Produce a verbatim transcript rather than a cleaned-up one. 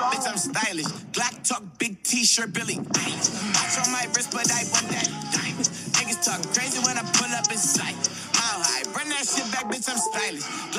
bitch, I'm stylish. Glock talk, big t-shirt, Billy. Watch on my wrist, but I want that diamond. Niggas talk crazy when I pull up in sight. Mile high, run that shit back, bitch, I'm stylish.